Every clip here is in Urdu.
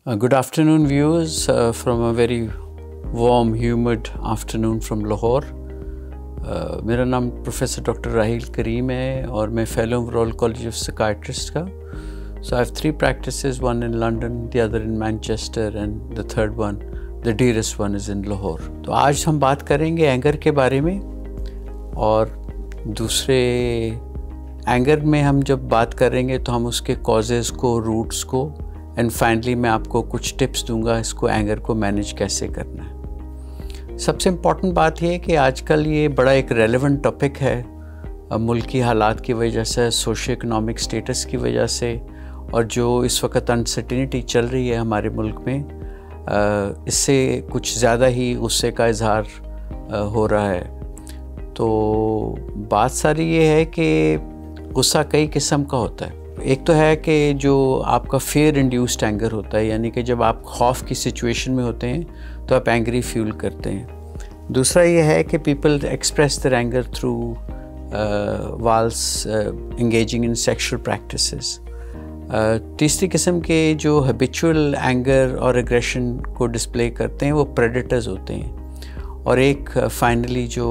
Good afternoon viewers from a very warm humid afternoon from Lahore. मेरा नाम प्रोफेसर डॉक्टर राहिल करीम है और मैं fellow royal college of psychiatrist का. So I have 3 practices, one in London, the other in Manchester and the third one, the dearest one is in Lahore. तो आज हम बात करेंगे एंगर के बारे में. और दूसरे एंगर में हम जब बात करेंगे तो हम उसके कॉजेज़ को, रूट्स को एंड फाइनली मैं आपको कुछ टिप्स दूंगा इसको एंगर को मैनेज कैसे करना है. सबसे इम्पॉर्टेंट बात ये है कि आजकल ये बड़ा एक रेलेवेंट टॉपिक है मुल्क की हालात की वजह से, सोशो इकोनॉमिक स्टेटस की वजह से, और जो इस वक्त अनसर्टेनिटी चल रही है हमारे मुल्क में, इससे कुछ ज़्यादा ही गुस्से का इजहार हो रहा है. तो बात सारी ये है कि गुस्सा कई किस्म का होता है. एक तो है कि जो आपका फेयर इंड्यूस्ड एंगर होता है, यानी कि जब आप खौफ की सिचुएशन में होते हैं तो आप एंग्री फील करते हैं. दूसरा ये है कि people express their anger through walls engaging in sexual practices. तीसरी किस्म के जो हैबिचुअल एंगर और एग्रेशन को डिस्प्ले करते हैं वो प्रेडेटर्स होते हैं. और एक फाइनली जो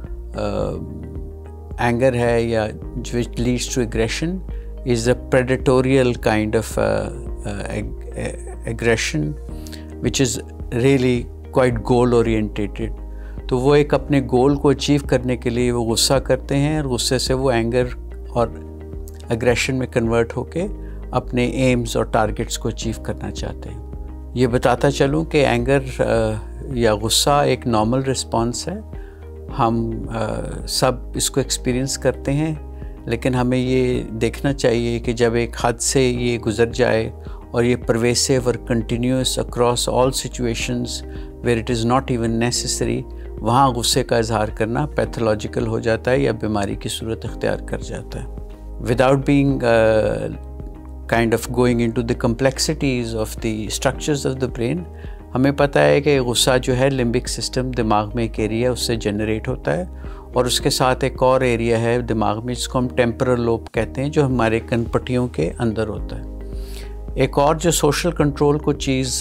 एंगर है या which leads to aggression is a predatorial kind of aggression which is really quite goal orientated. तो वो एक अपने गोल को अचीव करने के लिए वो गुस्सा करते हैं और गुस्से से वो एंगर और एग्रेशन में कन्वर्ट होके अपने एम्स और टारगेट्स को अचीव करना चाहते हैं. ये बताता चलूँ कि एंगर या गुस्सा एक नॉर्मल रिस्पॉन्स है. हम सब इसको एक्सपीरियंस करते हैं, लेकिन हमें ये देखना चाहिए कि जब एक हद से ये गुज़र जाए और ये परवेसिव और continuous across all situations where it is not even necessary, वहाँ गुस्से का इजहार करना पैथोलॉजिकल हो जाता है या बीमारी की सूरत इख्तियार कर जाता है. Without being kind of going into the complexities of the structures of the brain, हमें पता है कि गुस्सा जो है लिम्बिक सिस्टम दिमाग में एक एरिया उससे जनरेट होता है, और उसके साथ एक और एरिया है दिमाग में जिसको हम टेम्पोरल लोब कहते हैं, जो हमारे कनपट्टियों के अंदर होता है. एक और जो सोशल कंट्रोल को चीज़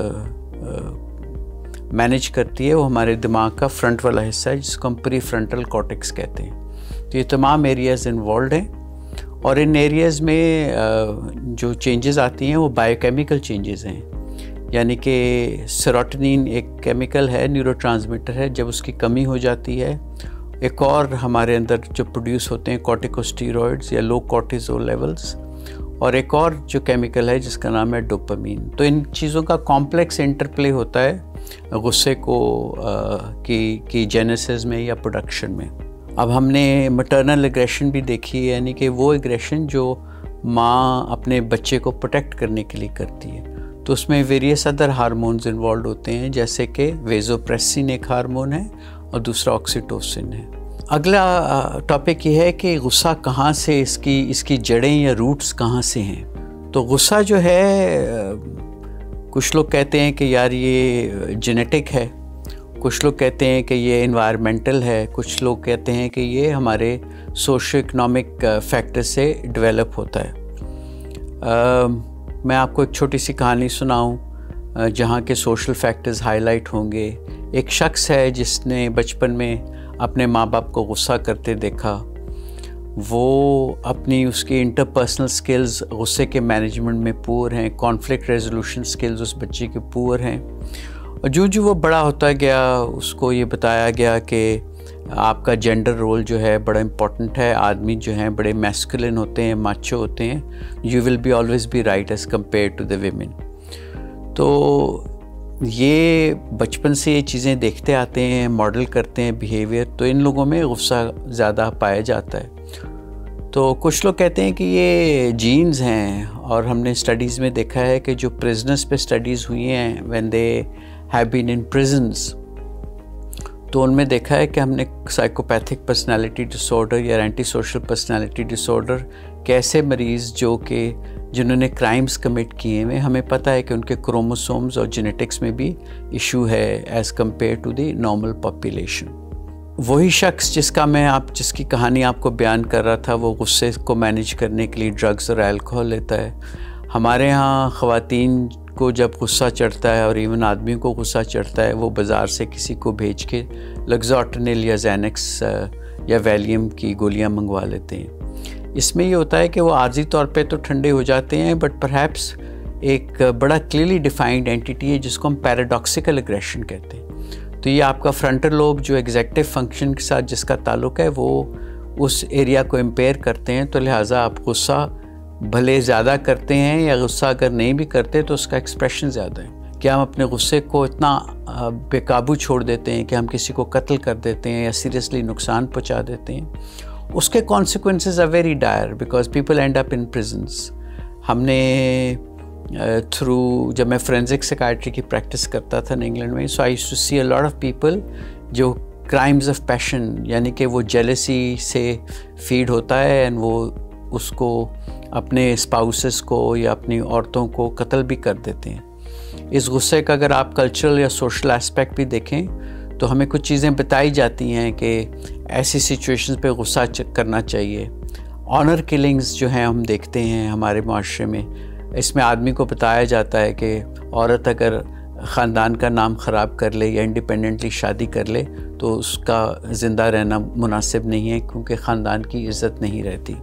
मैनेज करती है वो हमारे दिमाग का फ्रंट वाला हिस्सा है जिसको हम प्रीफ्रंटल कॉर्टेक्स कहते हैं. तो ये तमाम एरियाज़ इन्वॉल्व हैं, और इन एरियाज़ में जो चेंजेस आती हैं वो बायोकेमिकल चेंजेस हैं. यानी कि सेरोटोनिन एक केमिकल है, न्यूरोट्रांसमीटर है. जब उसकी कमी हो जाती है, एक और हमारे अंदर जो प्रोड्यूस होते हैं कॉर्टिकोस्टेरॉइड्स या लो कॉर्टिसोल लेवल्स, और एक और जो केमिकल है जिसका नाम है डोपामीन. तो इन चीज़ों का कॉम्प्लेक्स इंटरप्ले होता है गुस्से को की जेनेसिस में या प्रोडक्शन में. अब हमने मैटरनल एग्रेशन भी देखी है, यानी कि वो एग्रेशन जो माँ अपने बच्चे को प्रोटेक्ट करने के लिए करती है. तो उसमें वेरियस अदर हार्मोन्स इन्वॉल्व होते हैं, जैसे कि वेजोप्रेसिन एक हार्मोन है और दूसरा ऑक्सीटोसिन है. अगला टॉपिक ये है कि गुस्सा कहाँ से, इसकी जड़ें या रूट्स कहाँ से हैं. तो गुस्सा जो है, कुछ लोग कहते हैं कि यार ये जेनेटिक है, कुछ लोग कहते हैं कि ये एनवायरमेंटल है, कुछ लोग कहते हैं कि ये हमारे सोशो इकोनॉमिक फैक्टर से डेवलप होता है. मैं आपको एक छोटी सी कहानी सुनाऊं जहाँ के सोशल फैक्टर्स हाईलाइट होंगे. एक शख्स है जिसने बचपन में अपने माँ बाप को गुस्सा करते देखा. वो अपनी उसकी इंटरपर्सनल स्किल्स गुस्से के मैनेजमेंट में पुअर हैं, कॉन्फ्लिक्ट रेजोल्यूशन स्किल्स उस बच्चे के पुअर हैं. और जो वो बड़ा होता गया उसको ये बताया गया कि आपका जेंडर रोल जो है बड़ा इम्पॉर्टेंट है. आदमी जो हैं बड़े मैस्कुलिन होते हैं, माचो होते हैं. You will be always be right as compare to the women. तो ये बचपन से ये चीज़ें देखते आते हैं, मॉडल करते हैं बिहेवियर, तो इन लोगों में गुस्सा ज़्यादा पाया जाता है. तो कुछ लोग कहते हैं कि ये जीन्स हैं, और हमने स्टडीज़ में देखा है कि जो प्रिजनर्स पे स्टडीज़ हुई हैं when they have been in prisons, तो उनमें देखा है कि हमने साइकोपैथिक पर्सनालिटी डिसऑर्डर या एंटी सोशल पर्सनालिटी डिसऑर्डर कैसे मरीज़ जिन्होंने क्राइम्स कमिट किए हैं, हमें पता है कि उनके क्रोमोसोम्स और जेनेटिक्स में भी इशू है as compare to the normal population. वही शख्स जिसकी कहानी आपको बयान कर रहा था, वो गुस्से को मैनेज करने के लिए ड्रग्स और अल्कोहल लेता है. हमारे यहाँ ख़वातीन کو جب غصہ چڑھتا ہے اور ایون آدمی کو غصہ چڑھتا ہے وہ بازار سے کسی کو بھیج کے لگزاٹنل یا زینکس یا ویلیم کی گولیاں منگوا لیتے ہیں. اس میں یہ ہوتا ہے کہ وہ عارضی طور پہ تو ٹھنڈے ہو جاتے ہیں بٹ پرہیپس ایک بڑا کلیئرلی ڈیفائنڈ اینٹیٹی ہے جس کو ہم پیراڈاکسیکل اگریشن کہتے ہیں. تو یہ آپ کا فرنٹل لوب جو ایگزیکٹو فنکشن کے ساتھ جس کا تعلق ہے وہ اس ایریا کو امپیئر کرتے ہیں. تو لہٰذا آپ غصہ بھلے زیادہ کرتے ہیں یا غصہ اگر نہیں بھی کرتے تو اس کا ایکسپریشن زیادہ ہے کہ ہم اپنے غصے کو اتنا بے قابو چھوڑ دیتے ہیں کہ ہم کسی کو قتل کر دیتے ہیں یا سیریسلی نقصان پہنچا دیتے ہیں. اس کے consequences are very dire because people end up in prisons. ہم نے تھرو جب میں فورینزک سائیکائٹری کی پریکٹس کرتا تھا انگلینڈ میں so I used to see a lot of people جو کرائمز آف پیشن یعنی کہ وہ جیلسی سے فیڈ ہوتا ہے اینڈ وہ اس کو اپنے اسپاؤسز کو یا اپنی عورتوں کو قتل بھی کر دیتے ہیں. اس غصے کا اگر آپ کلچرل یا سوشل اسپیکٹ بھی دیکھیں تو ہمیں کچھ چیزیں بتائی جاتی ہیں کہ ایسی سچویشنز پہ غصہ کرنا چاہیے. آنر کلنگز جو ہیں ہم دیکھتے ہیں ہمارے معاشرے میں, اس میں آدمی کو بتایا جاتا ہے کہ عورت اگر خاندان کا نام خراب کر لے یا انڈیپینڈنٹلی شادی کر لے تو اس کا زندہ رہنا مناسب نہیں ہے کیونکہ خاندان کی عزت نہیں رہتی.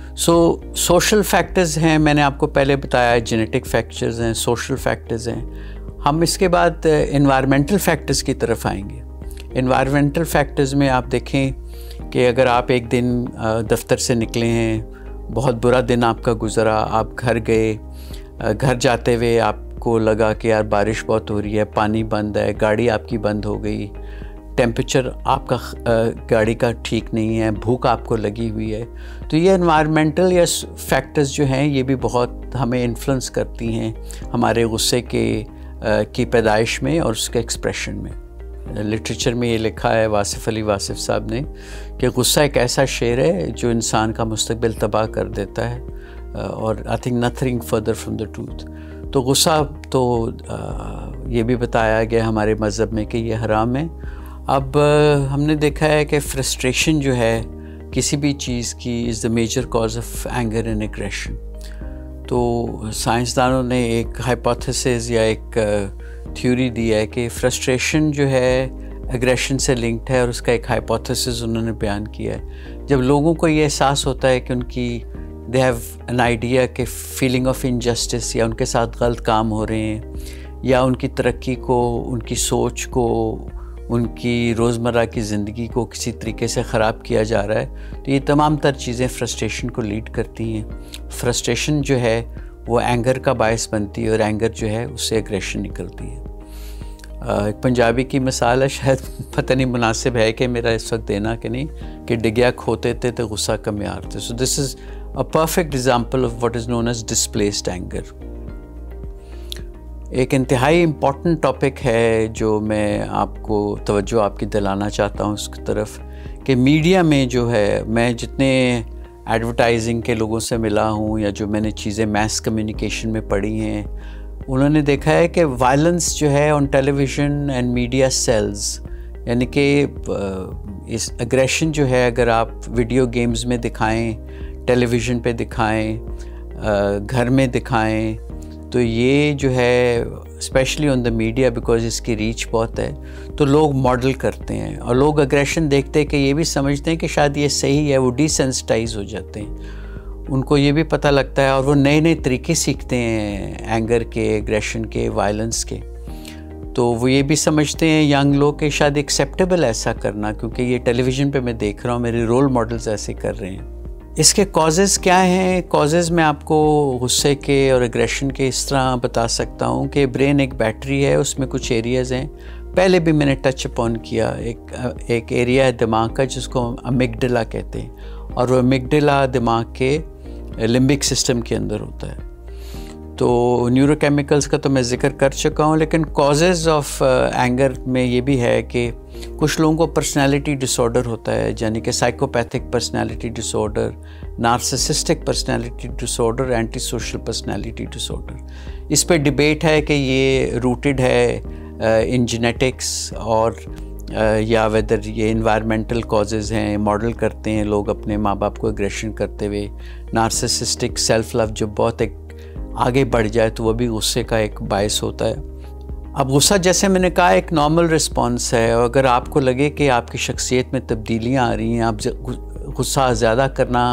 سوشل فیکٹرز ہیں, میں نے آپ کو پہلے بتایا, جینیٹک فیکٹرز ہیں, سوشل فیکٹرز ہیں. ہم اس کے بعد انوائرمنٹل فیکٹرز کی طرف آئیں گے. انوائرمنٹل فیکٹرز میں آپ دیکھیں کہ اگر آپ ایک دن دفتر سے نکلے ہیں, بہت برا دن آپ کا گزرا, آپ گھر گئے, گھر جاتے ہوئے آپ کو لگا کہ یار بارش بہت ہو رہی ہے, پانی بند ہے, گاڑی آپ کی بند ہو گئی, ٹیمپریچر آپ کا گاڑی کا ٹھیک نہیں ہے, بھوک آپ کو لگی ہوئی ہے. تو یہ انوائرمنٹل یا فیکٹرز جو ہیں یہ بھی بہت ہمیں انفلوئنس کرتی ہیں ہمارے غصے کی پیدائش میں اور اس کے ایکسپریشن میں. لٹریچر میں یہ لکھا ہے واصف علی واصف صاحب نے کہ غصہ ایک ایسا شعر ہے جو انسان کا مستقبل تباہ کر دیتا ہے اور I think nothing further from the truth. تو غصہ تو یہ بھی بتایا گیا ہمارے مذہب میں کہ یہ حرام ہے. اب ہم نے دیکھا ہے کہ فرسٹریشن جو ہے کسی بھی چیز کی is the major cause of anger and aggression. تو سائنسدانوں نے ایک ہائپوتھیسس یا ایک تھیوری دی ہے کہ فرسٹریشن جو ہے ایگریشن سے لنکڈ ہے اور اس کا ایک ہائپوتھیسس انہوں نے بیان کیا ہے. جب لوگوں کو یہ احساس ہوتا ہے کہ ان کی دے ہیو این آئیڈیا کہ فیلنگ آف انجسٹس یا ان کے ساتھ غلط کام ہو رہے ہیں یا ان کی ترقی کو, ان کی سوچ کو, ان کی روزمرہ کی زندگی کو کسی طریقے سے خراب کیا جا رہا ہے, تو یہ تمام تر چیزیں فرسٹریشن کو لیڈ کرتی ہیں. فرسٹریشن جو ہے وہ اینگر کا باعث بنتی ہے اور اینگر جو ہے اس سے ایگریشن نکلتی ہے. ایک پنجابی کی مثال ہے, شاید پتہ نہیں مناسب ہے کہ میرا اس وقت دینا کہ نہیں, کہ ڈگیا کھوتے تھے تو غصہ کا معیار تھے. So this is a perfect example of what is known as displaced anger. ایک انتہائی امپورٹنٹ ٹاپک ہے جو میں آپ کو توجہ آپ کی دلانا چاہتا ہوں اس کی طرف, کہ میڈیا میں جو ہے, میں جتنے ایڈورٹائزنگ کے لوگوں سے ملا ہوں یا جو میں نے چیزیں میس کمیونیکیشن میں پڑھی ہیں, انہوں نے دیکھا ہے کہ وائلنس جو ہے on television and media sells, یعنی کہ اس اگریشن جو ہے اگر آپ ویڈیو گیمز میں دکھائیں, ٹیلی ویژن پہ دکھائیں, گھر میں دکھائیں, تو یہ جو ہے especially on the media because اس کی ریچ بہت ہے تو لوگ ماڈل کرتے ہیں اور لوگ اگریشن دیکھتے ہیں کہ یہ بھی سمجھتے ہیں کہ شاید یہ صحیح ہے, وہ ڈی سینسٹائز ہو جاتے ہیں. ان کو یہ بھی پتہ لگتا ہے اور وہ نئے نئے طریقے سیکھتے ہیں اینگر کے, ایگریشن کے, وائلنس کے. تو وہ یہ بھی سمجھتے ہیں ینگ لوگ کہ شاید ایکسیپٹیبل ایسا کرنا, کیونکہ یہ ٹیلی ویژن پہ میں دیکھ رہا ہوں میرے رول ماڈلز ایسے کر رہے ہیں. اس کے کازز کیا ہیں؟ کازز میں آپ کو غصے کے اور ایگریشن کے اس طرح بتا سکتا ہوں کہ برین ایک بیٹری ہے, اس میں کچھ ایریاز ہیں, پہلے بھی میں نے ٹچ اپون کیا. ایک ایریا ہے دماغ کا جس کو امیگڈلا کہتے ہیں, اور وہ امیگڈلا دماغ کے لمبک سسٹم کے اندر ہوتا ہے. تو نیورو کیمیکلز کا تو میں ذکر کر چکا ہوں, لیکن کازز آف اینگر میں یہ بھی ہے کہ کچھ لوگوں کو پرسنالٹی ڈس آرڈر ہوتا ہے, یعنی کہ psychopathic personality disorder, narcissistic personality disorder, antisocial personality disorder. اس پہ ڈبیٹ ہے کہ یہ روٹڈ ہے ان جینیٹکس اور یا ویدر یہ انوائرمنٹل کازز ہیں, ماڈل کرتے ہیں لوگ اپنے ماں باپ کو ایگریشن کرتے ہوئے. نارسسسٹک سیلف لو جو بہت ایک آگے بڑھ جائے تو وہ بھی غصے کا ایک باعث ہوتا ہے۔ اب غصہ جیسے میں نے کہا ایک نارمل رسپانس ہے، اور اگر آپ کو لگے کہ آپ کی شخصیت میں تبدیلیاں آ رہی ہیں، آپ غصہ زیادہ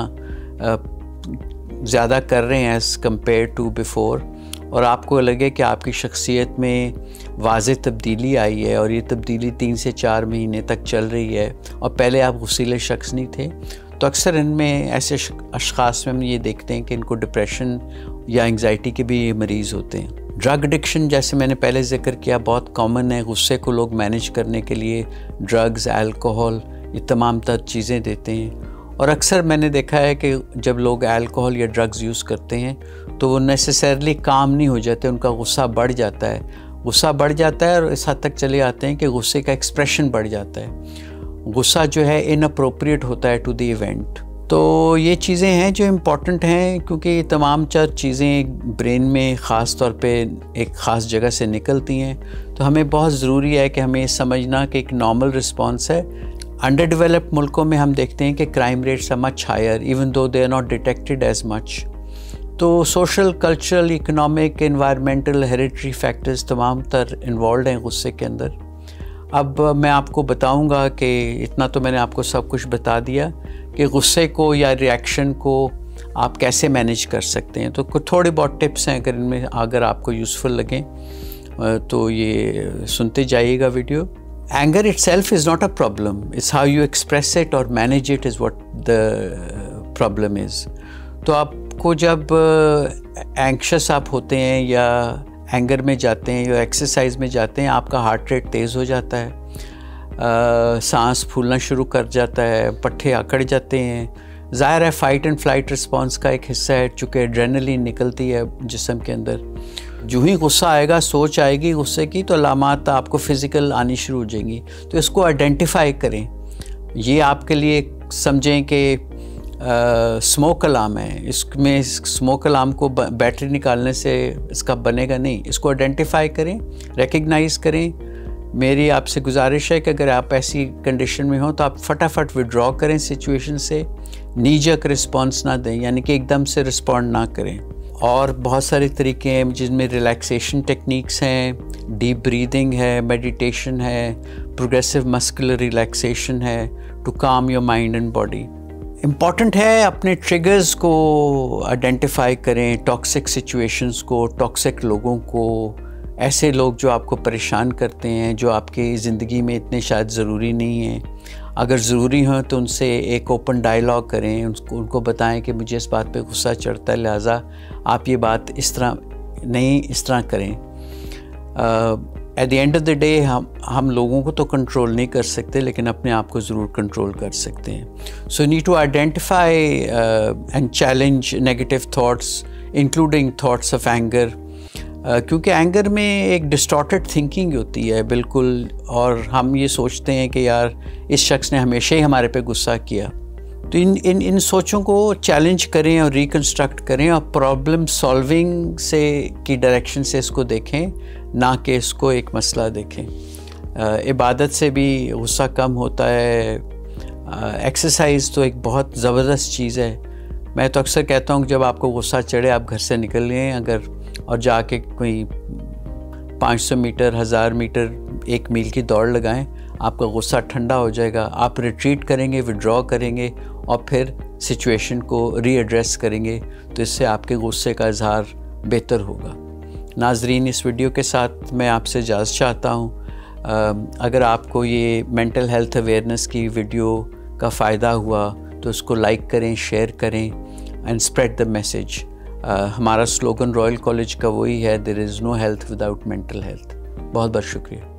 کر رہے ہیں ایز کمپیئر ٹو بیفور، اور آپ کو لگے کہ آپ کی شخصیت میں واضح تبدیلی آئی ہے اور یہ تبدیلی 3 سے 4 مہینے تک چل رہی ہے اور پہلے آپ غصیلے شخص نہیں تھے، تو اکثر ان میں ایسے اشخاص میں ہم یہ دیکھتے ہیں کہ ان کو ڈپریشن یا انگزائٹی کے بھی مریض ہوتے ہیں۔ ڈرگ ایڈکشن جیسے میں نے پہلے ذکر کیا بہت کامن ہے، غصے کو لوگ مینیج کرنے کے لیے ڈرگز، الکوہل، یہ تمام تر چیزیں دیتے ہیں، اور اکثر میں نے دیکھا ہے کہ جب لوگ الکوہل یا ڈرگز یوز کرتے ہیں تو وہ نیسیسرلی کام نہیں ہو جاتے، ان کا غصہ بڑھ جاتا ہے اور اس حد تک چلے آتے ہیں کہ غصے کا ایکسپریشن بڑھ جاتا ہے، غصہ جو ہے ان اپروپریٹ ہوتا ہے ٹو دی ایونٹ۔ تو یہ چیزیں ہیں جو امپورٹنٹ ہیں، کیونکہ یہ تمام چیزیں برین میں خاص طور پہ ایک خاص جگہ سے نکلتی ہیں، تو ہمیں بہت ضروری ہے کہ ہمیں سمجھنا کہ ایک نارمل رسپانس ہے۔ انڈر ڈیولپڈ ملکوں میں ہم دیکھتے ہیں کہ crime rates are much higher even though they are not detected as much. تو social, cultural, economic, environmental, hereditary factors تمام تر انوالوڈ ہیں غصے کے اندر۔ اب میں آپ کو بتاؤں گا کہ اتنا تو میں نے آپ کو سب کچھ بتا دیا کہ غصے کو یا ریئیکشن کو آپ کیسے مینیج کر سکتے ہیں، تو کچھ تھوڑی بہت ٹپس ہیں، اگر آپ کو یوزفل لگیں تو یہ سنتے جائیے گا video. Anger itself is not a problem. It's how you express it or manage it is what the problem is. تو آپ کو جب اینکشس آپ ہوتے ہیں یا اینگر میں جاتے ہیں یا ایکسرسائز میں جاتے ہیں، آپ کا ہارٹ ریٹ تیز ہو جاتا ہے، سانس پھولنا شروع کر جاتا ہے، پٹھے اکڑ جاتے ہیں۔ ظاہر ہے فائٹ اینڈ فلائٹ رسپانس کا ایک حصہ ہے، چونکہ ایڈرینلین نکلتی ہے جسم کے اندر۔ جو ہی غصہ آئے گا، سوچ آئے گی غصے کی، تو علامات آپ کو فزیکل آنی شروع ہو جائیں گی، تو اس کو آئیڈینٹیفائی کریں۔ یہ آپ کے لیے سمجھیں کہ اسموک الارم ہے، اس میں اسموک الارم کو بیٹری نکالنے سے اس کا بنے گا نہیں، اس کو آئیڈینٹیفائی کریں، ریکگنائز کریں۔ میری آپ سے گزارش ہے کہ اگر آپ ایسی کنڈیشن میں ہوں تو آپ فٹافٹ وڈرا کریں سچویشن سے، نیجک رسپانس نہ دیں، یعنی کہ ایک دم سے رسپونڈ نہ کریں۔ اور بہت سارے طریقے ہیں جن میں ریلیکسیشن ٹیکنیکس ہیں، ڈیپ بریدنگ ہے، میڈیٹیشن ہے، پروگریسو مسکولر ریلیکسیشن ہے، to calm your mind and body. Important ہے اپنے ٹریگرز کو آئیڈینٹیفائی کریں، ٹاکسک سچویشنز کو، ٹاکسک لوگوں کو، ایسے لوگ جو آپ کو پریشان کرتے ہیں، جو آپ کی زندگی میں اتنے شاید ضروری نہیں ہیں۔ اگر ضروری ہوں تو ان سے ایک اوپن ڈائلاگ کریں، ان کو بتائیں کہ مجھے اس بات پہ غصہ چڑھتا ہے، لہٰذا آپ یہ بات اس طرح نہیں، اس طرح کریں۔ At the end of the day ہم لوگوں کو تو کنٹرول نہیں کر سکتے، لیکن اپنے آپ کو ضرور کنٹرول کر سکتے ہیں۔ So need to identify and challenge negative thoughts including thoughts of anger, کیونکہ اینگر میں ایک ڈسٹارٹڈ تھنکنگ ہوتی ہے بالکل، اور ہم یہ سوچتے ہیں کہ یار اس شخص نے ہمیشہ ہی ہمارے پہ غصہ کیا۔ تو ان سوچوں کو چیلنج کریں اور ریکنسٹرکٹ کریں، اور پرابلم سالونگ کی ڈائریکشن سے اس کو دیکھیں، نہ کہ اس کو ایک مسئلہ دیکھیں۔ عبادت سے بھی غصہ کم ہوتا ہے۔ ایکسرسائز تو ایک بہت زبردست چیز ہے۔ میں تو اکثر کہتا ہوں کہ جب آپ کو غصہ چڑھے آپ گھر سے نکل لیں اور جا کے کوئی 500 میٹر، 1000 میٹر، 1 میل کی دوڑ لگائیں، آپ کا غصہ ٹھنڈا ہو جائے گا، آپ ریٹریٹ کریں گے، وڈرا کریں گے، اور پھر سچویشن کو ری ایڈریس کریں گے، تو اس سے آپ کے غصے کا اظہار بہتر ہوگا۔ ناظرین، اس ویڈیو کے ساتھ میں آپ سے اجازت چاہتا ہوں۔ اگر آپ کو یہ مینٹل ہیلتھ اویئرنیس کی ویڈیو کا فائدہ ہوا تو اس کو لائک کریں، شیئر کریں، اینڈ اسپریڈ دا میسیج۔ ہمارا سلوگن رائل کالج کا وہی ہے، there is no health without mental health. بہت بہت شکریہ۔